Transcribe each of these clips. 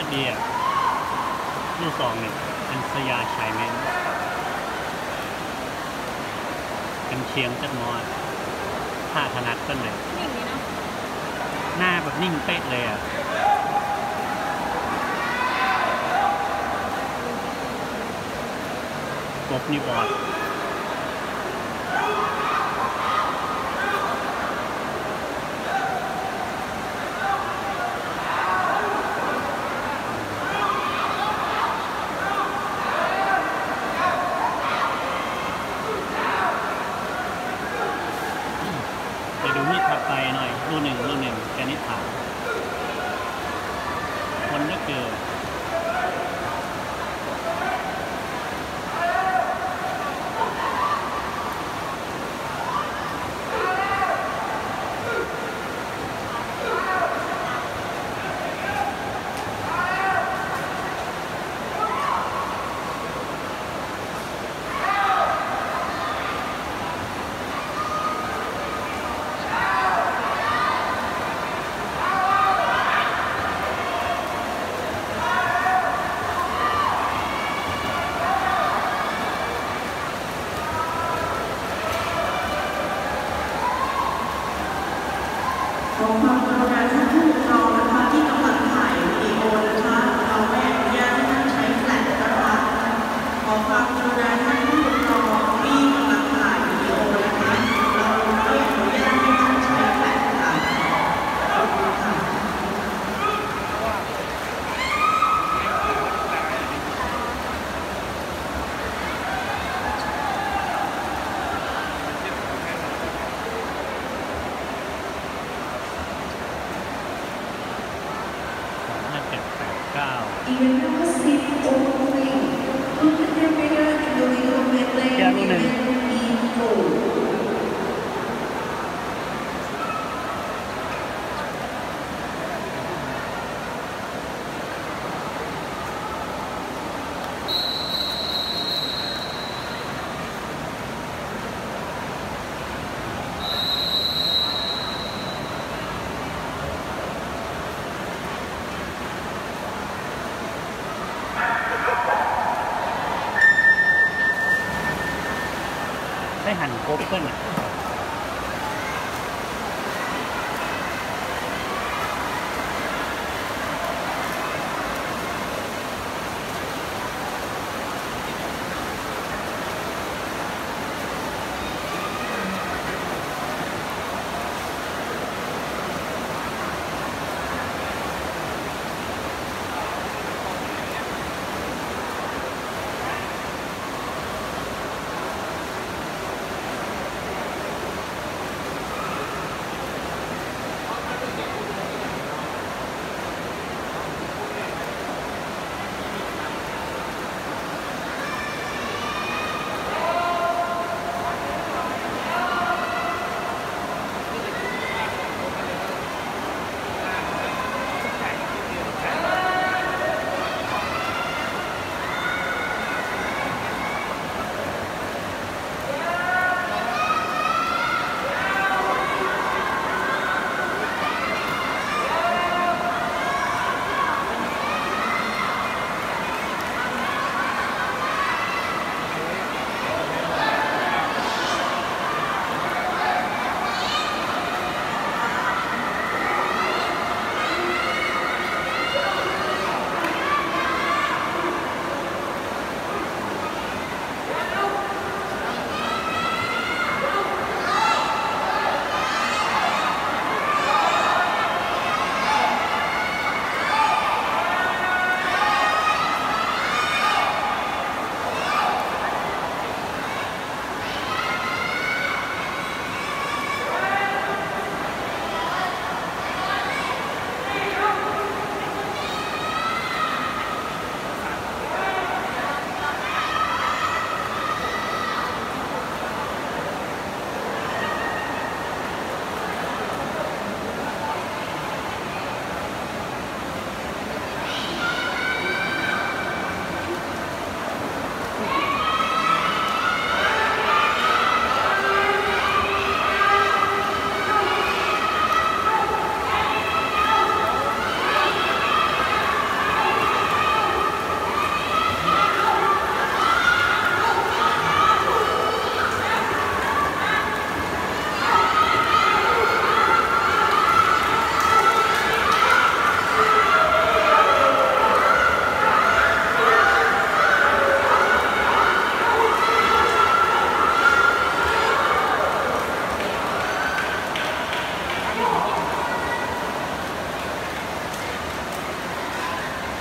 ก็ดีอ่ะลูกสองเนี่ยเป็นสยาชายแมนเป็นเชียงจัดมอดท่าถนัดต้นเลยนิ่งดีเนาะหน้าแบบนิ่งเป๊ะเลยอ่ะกบนี่บอดไปดูมีดถัดไปหน่อยรูหนึ่งแกนิถาคนก็เกิดขอความกรุณาท่านผู้ปกครองนะคะที่กำลังถ่ายวิดีโอนะคะเราไม่อนุญาตให้ท่านใช้แฟลชนะคะขอความกรุณาท่านผู้ปกครองที่กำลังถ่ายวิดีโอนะคะเราไม่อนุญาตให้ท่านใช้แฟลชค่ะขอบคุณค่ะ Even though sleep only, look at their mirror in the little midland E4. ได้หั่นครบเพื่อนอ่ะ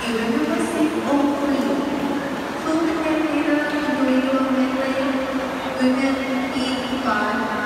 Event number 603. Full contaminator individual medley. Women E5.